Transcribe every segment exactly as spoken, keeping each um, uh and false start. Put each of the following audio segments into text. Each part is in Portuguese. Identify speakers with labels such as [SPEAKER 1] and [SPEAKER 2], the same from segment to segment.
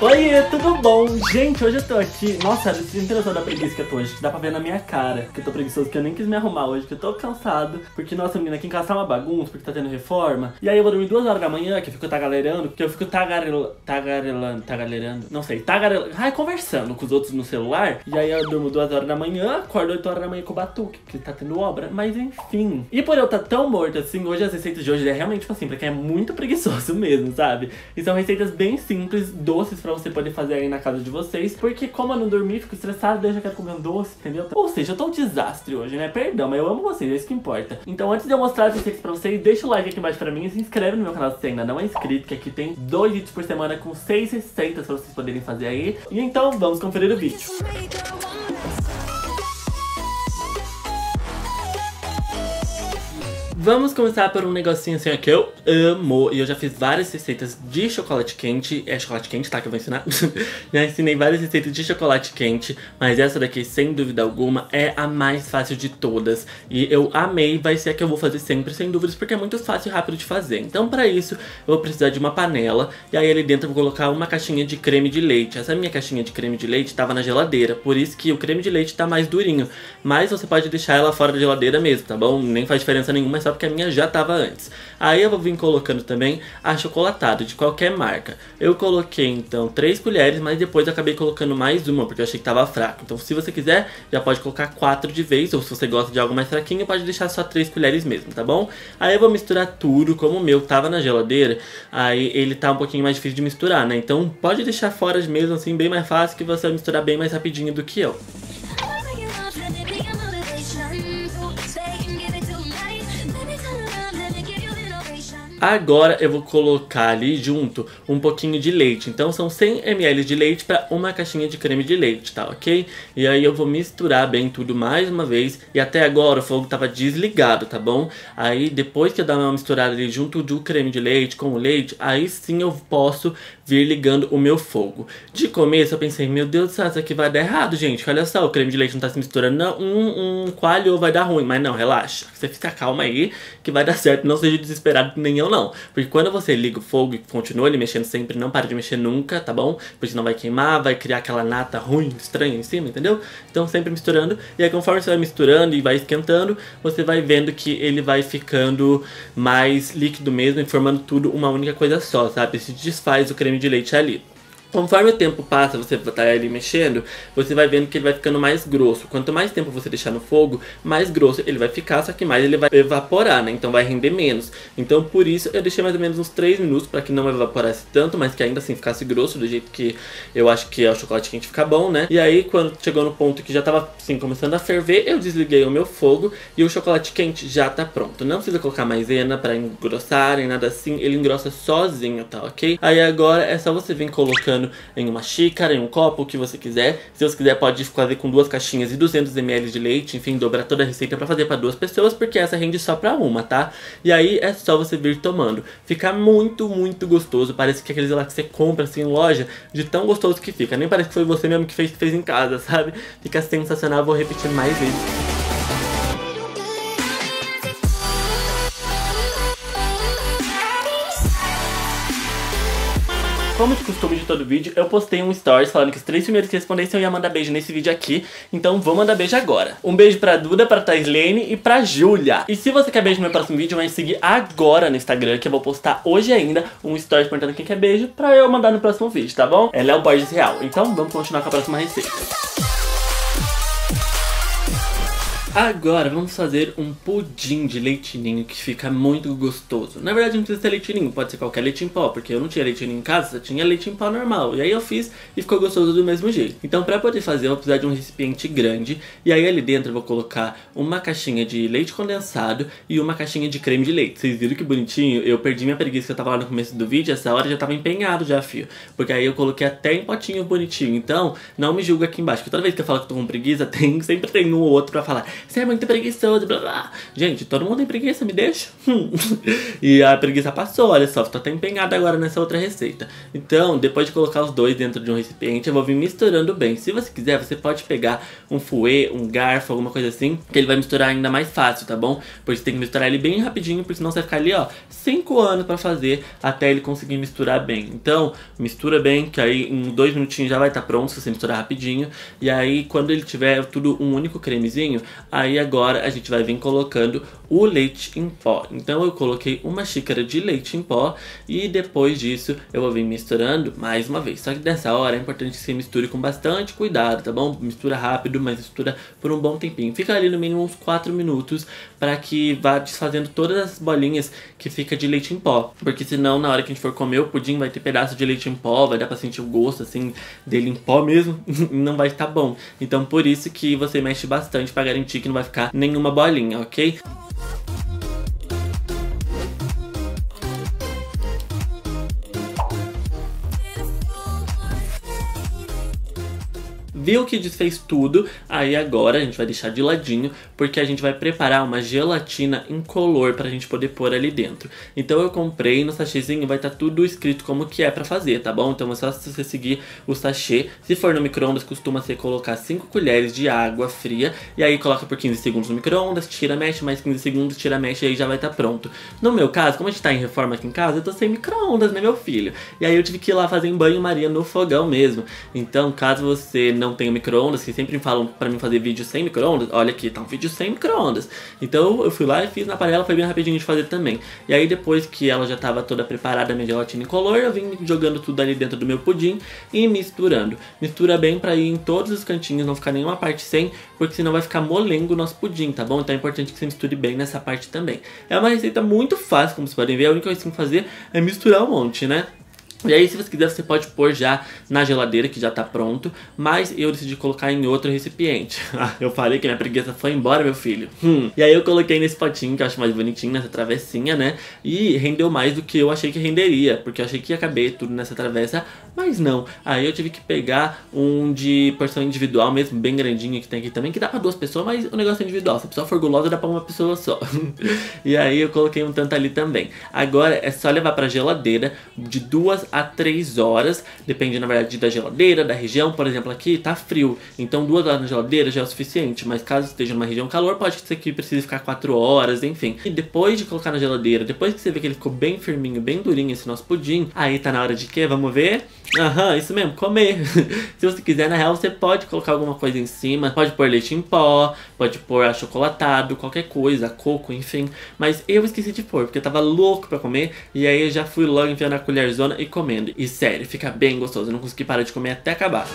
[SPEAKER 1] Oi, tudo bom? Gente, hoje eu tô aqui. Nossa, vocês não tem noção da preguiça que eu tô hoje, que dá pra ver na minha cara que eu tô preguiçoso, que eu nem quis me arrumar hoje, que eu tô cansado. Porque, nossa, menina, aqui em casa tá uma bagunça, porque tá tendo reforma. E aí eu vou dormir duas horas da manhã, que eu fico tagalerando, que eu fico tagarel... tagarelando, tagalerando, não sei, tagarelando, ai, conversando com os outros no celular. E aí eu durmo duas horas da manhã, acordo oito horas da manhã com o batuque, que tá tendo obra, mas enfim. E por eu estar tão morto assim, hoje as receitas de hoje é realmente, tipo assim, pra quem é muito preguiçoso mesmo, sabe? E são receitas bem simples, doces pra você poder fazer aí na casa de vocês. Porque como eu não dormi, fico estressado, daí eu já quero comer um doce, entendeu? Ou seja, eu tô um desastre hoje, né? Perdão, mas eu amo vocês, é isso que importa. Então antes de eu mostrar as receitas pra vocês, deixa o like aqui embaixo pra mim e se inscreve no meu canal se você ainda não é inscrito, que aqui tem dois vídeos por semana com seis receitas pra vocês poderem fazer aí. E então vamos conferir o vídeo. Vamos começar por um negocinho assim ó, que eu amo. E eu já fiz várias receitas de chocolate quente. É chocolate quente, tá? Que eu vou ensinar. Já ensinei várias receitas de chocolate quente, mas essa daqui, sem dúvida alguma, é a mais fácil de todas. E eu amei, vai ser a que eu vou fazer sempre, sem dúvidas, porque é muito fácil e rápido de fazer. Então pra isso, eu vou precisar de uma panela. E aí ali dentro eu vou colocar uma caixinha de creme de leite. Essa minha caixinha de creme de leite tava na geladeira, por isso que o creme de leite tá mais durinho. Mas você pode deixar ela fora da geladeira mesmo, tá bom? Nem faz diferença nenhuma, é só porque a minha já tava antes. Aí eu vou vir colocando também achocolatado de qualquer marca. Eu coloquei então três colheres, mas depois eu acabei colocando mais uma porque eu achei que tava fraco. Então se você quiser, já pode colocar quatro de vez, ou se você gosta de algo mais fraquinho, pode deixar só três colheres mesmo, tá bom? Aí eu vou misturar tudo, como o meu tava na geladeira, aí ele tá um pouquinho mais difícil de misturar, né? Então pode deixar fora mesmo assim, bem mais fácil, que você vai misturar bem mais rapidinho do que eu. Agora eu vou colocar ali junto um pouquinho de leite. Então são cem mililitros de leite para uma caixinha de creme de leite, tá ok? E aí eu vou misturar bem tudo mais uma vez. E até agora o fogo tava desligado, tá bom? Aí depois que eu dar uma misturada ali junto do creme de leite com o leite, aí sim eu posso vir ligando o meu fogo. De começo eu pensei, meu Deus do céu, isso aqui vai dar errado, gente. Olha só, o creme de leite não tá se misturando, não. Um, um coalho vai dar ruim. Mas não, relaxa. Você fica calma aí que vai dar certo. Não seja desesperado que nem eu não. Porque quando você liga o fogo e continua ele mexendo sempre, não para de mexer nunca, tá bom? Porque senão vai queimar, vai criar aquela nata ruim, estranha em cima, entendeu? Então sempre misturando. E aí conforme você vai misturando e vai esquentando, você vai vendo que ele vai ficando mais líquido mesmo e formando tudo uma única coisa só, sabe? Se desfaz o creme de leite ali. Conforme o tempo passa, você tá ali mexendo, você vai vendo que ele vai ficando mais grosso. Quanto mais tempo você deixar no fogo, mais grosso ele vai ficar, só que mais ele vai evaporar, né? Então vai render menos. Então por isso eu deixei mais ou menos uns três minutos para que não evaporasse tanto, mas que ainda assim ficasse grosso, do jeito que eu acho que é o chocolate quente fica bom, né? E aí quando chegou no ponto que já tava assim começando a ferver, eu desliguei o meu fogo e o chocolate quente já tá pronto. Não precisa colocar maisena para engrossar nem nada assim, ele engrossa sozinho, tá ok? Aí agora é só você vir colocando em uma xícara, em um copo, o que você quiser. Se você quiser pode fazer com duas caixinhas e duzentos mililitros de leite, enfim, dobrar toda a receita pra fazer pra duas pessoas, porque essa rende só pra uma, tá? E aí é só você vir tomando. Fica muito, muito gostoso, parece que aqueles lá que você compra assim em loja, de tão gostoso que fica. Nem parece que foi você mesmo que fez, fez em casa, sabe? Fica sensacional, vou repetir mais vezes. Como de costume de todo vídeo, eu postei um stories falando que os três primeiros que respondessem eu ia mandar beijo nesse vídeo aqui. Então vou mandar beijo agora. Um beijo pra Duda, pra Thaislene e pra Júlia. E se você quer beijo no meu próximo vídeo, vai me seguir agora no Instagram, que eu vou postar hoje ainda um stories perguntando quem quer beijo pra eu mandar no próximo vídeo, tá bom? É Léo Borges Real. Então vamos continuar com a próxima receita. Agora vamos fazer um pudim de leite ninho que fica muito gostoso. Na verdade não precisa ser leite ninho, pode ser qualquer leite em pó, porque eu não tinha leite ninho em casa, só tinha leite em pó normal. E aí eu fiz e ficou gostoso do mesmo jeito. Então pra poder fazer eu vou precisar de um recipiente grande. E aí ali dentro eu vou colocar uma caixinha de leite condensado e uma caixinha de creme de leite. Vocês viram que bonitinho? Eu perdi minha preguiça que eu tava lá no começo do vídeo, essa hora já tava empenhado já, fio. Porque aí eu coloquei até em potinho bonitinho. Então não me julga aqui embaixo, porque toda vez que eu falo que eu tô com preguiça, tem, sempre tem um ou outro pra falar: você é muito preguiçoso, blá blá. Gente, todo mundo tem preguiça, me deixa. E a preguiça passou, olha só, tô até empenhada agora nessa outra receita. Então, depois de colocar os dois dentro de um recipiente, eu vou vir misturando bem. Se você quiser, você pode pegar um fouet, um garfo, alguma coisa assim, que ele vai misturar ainda mais fácil, tá bom? Porque você tem que misturar ele bem rapidinho, porque senão você vai ficar ali, ó, cinco anos pra fazer até ele conseguir misturar bem. Então, mistura bem, que aí em dois minutinhos já vai estar pronto, se você misturar rapidinho. E aí, quando ele tiver tudo um único cremezinho, aí agora a gente vai vir colocando o leite em pó. Então eu coloquei uma xícara de leite em pó e depois disso eu vou vir misturando mais uma vez. Só que nessa hora é importante que você misture com bastante cuidado, tá bom? Mistura rápido, mas mistura por um bom tempinho. Fica ali no mínimo uns quatro minutos para que vá desfazendo todas as bolinhas que fica de leite em pó. Porque senão na hora que a gente for comer o pudim vai ter pedaço de leite em pó, vai dar pra sentir o gosto assim dele em pó mesmo e não vai estar bom. Então por isso que você mexe bastante para garantir que não vai ficar nenhuma bolinha, ok? Viu que desfez tudo, aí agora a gente vai deixar de ladinho, porque a gente vai preparar uma gelatina incolor pra gente poder pôr ali dentro. Então eu comprei no sachêzinho, vai estar tá tudo escrito como que é pra fazer, tá bom? Então é só você seguir o sachê. Se for no micro-ondas, costuma ser colocar cinco colheres de água fria, e aí coloca por quinze segundos no micro-ondas, tira, mexe, mais quinze segundos, tira, mexe, e aí já vai estar tá pronto. No meu caso, como a gente tá em reforma aqui em casa, eu tô sem micro-ondas, né, meu filho? E aí eu tive que ir lá fazer em banho-maria no fogão mesmo. Então, caso você não tenho micro-ondas, que sempre falam pra mim fazer vídeo sem micro-ondas, olha aqui, tá um vídeo sem micro-ondas. Então eu fui lá e fiz na panela, foi bem rapidinho de fazer também. E aí depois que ela já tava toda preparada, a minha gelatina incolor, eu vim jogando tudo ali dentro do meu pudim e misturando. Mistura bem pra ir em todos os cantinhos, não ficar nenhuma parte sem, porque senão vai ficar molengo o nosso pudim, tá bom? Então é importante que você misture bem nessa parte também. É uma receita muito fácil, como vocês podem ver, a única coisa que você tem que fazer é misturar um monte, né? E aí, se você quiser, você pode pôr já na geladeira, que já tá pronto. Mas eu decidi colocar em outro recipiente. Eu falei que minha preguiça foi embora, meu filho. Hum. E aí eu coloquei nesse potinho, que eu acho mais bonitinho, nessa travessinha, né? E rendeu mais do que eu achei que renderia, porque eu achei que ia caber tudo nessa travessa, mas não. Aí eu tive que pegar um de porção individual mesmo, bem grandinho, que tem aqui também, que dá pra duas pessoas, mas o negócio é individual. Se a pessoa for gulosa, dá pra uma pessoa só. E aí eu coloquei um tanto ali também. Agora é só levar pra geladeira de duas a três horas, depende na verdade da geladeira, da região. Por exemplo, aqui tá frio, então duas horas na geladeira já é o suficiente, mas caso esteja numa região calor, pode ser que precise ficar quatro horas, enfim. E depois de colocar na geladeira, depois que você vê que ele ficou bem firminho, bem durinho esse nosso pudim, aí tá na hora de quê? Vamos ver? Aham, isso mesmo, comer. Se você quiser, na real, você pode colocar alguma coisa em cima, pode pôr leite em pó, pode pôr achocolatado, qualquer coisa, coco, enfim. Mas eu esqueci de pôr, porque eu tava louco pra comer, e aí eu já fui logo enfiando a colherzona e comendo. E sério, fica bem gostoso, eu não consegui parar de comer até acabar.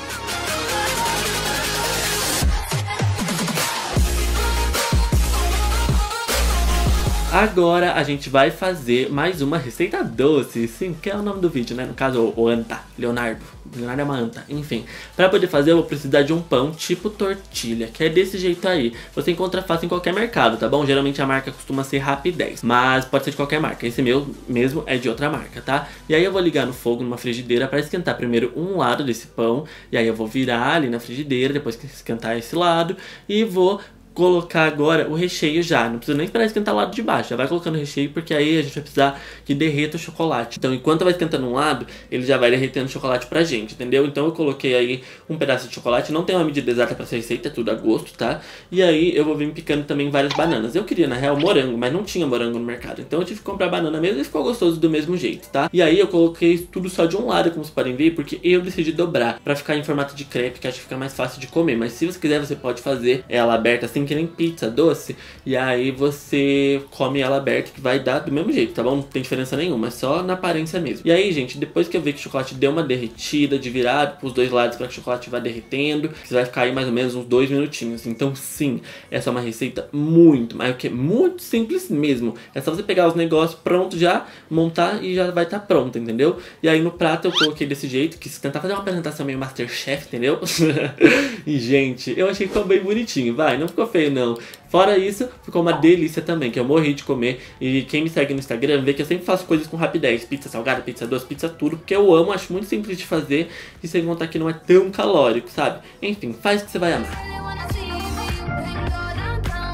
[SPEAKER 1] Agora a gente vai fazer mais uma receita doce, sim, que é o nome do vídeo, né? No caso, o Anta, Leonardo, Leonardo é uma anta, enfim. Pra poder fazer eu vou precisar de um pão tipo tortilha, que é desse jeito aí. Você encontra fácil em qualquer mercado, tá bom? Geralmente a marca costuma ser Rapidez, mas pode ser de qualquer marca. Esse meu mesmo é de outra marca, tá? E aí eu vou ligar no fogo numa frigideira pra esquentar primeiro um lado desse pão. E aí eu vou virar ali na frigideira, depois que esquentar esse lado, e vou colocar agora o recheio já, não precisa nem esperar esquentar o lado de baixo, já vai colocando o recheio, porque aí a gente vai precisar que derreta o chocolate. Então enquanto vai esquentando um lado, ele já vai derretendo o chocolate pra gente, entendeu? Então eu coloquei aí um pedaço de chocolate, não tem uma medida exata pra essa receita, é tudo a gosto, tá? E aí eu vou vir picando também várias bananas. Eu queria na real morango, mas não tinha morango no mercado, então eu tive que comprar banana mesmo e ficou gostoso do mesmo jeito, tá? E aí eu coloquei tudo só de um lado, como vocês podem ver, porque eu decidi dobrar pra ficar em formato de crepe, que acho que fica mais fácil de comer. Mas se você quiser, você pode fazer ela aberta assim, que nem pizza doce, e aí você come ela aberta, que vai dar do mesmo jeito, tá bom? Não tem diferença nenhuma, é só na aparência mesmo. E aí, gente, depois que eu ver que o chocolate deu uma derretida, de virado pros dois lados para que o chocolate vá derretendo, você vai ficar aí mais ou menos uns dois minutinhos. Então sim, essa é uma receita muito, mas o que? Muito simples mesmo. É só você pegar os negócios pronto já, montar e já vai estar tá pronto, entendeu? E aí no prato eu coloquei desse jeito, que se tentar fazer uma apresentação meio Masterchef, entendeu? E gente, eu achei que ficou bem bonitinho, vai, não ficou feio não. Fora isso, ficou uma delícia também, que eu morri de comer. E quem me segue no Instagram vê que eu sempre faço coisas com rapidez. Pizza salgada, pizza doce, pizza tudo, porque eu amo, acho muito simples de fazer. E sem contar que não é tão calórico, sabe? Enfim, faz o que você vai amar.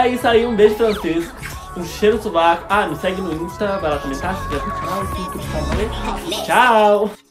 [SPEAKER 1] É isso aí, um beijo pra vocês. Um cheiro no sovaco. Ah, me segue no Insta, vai lá comentar se quiser continuar. Tchau!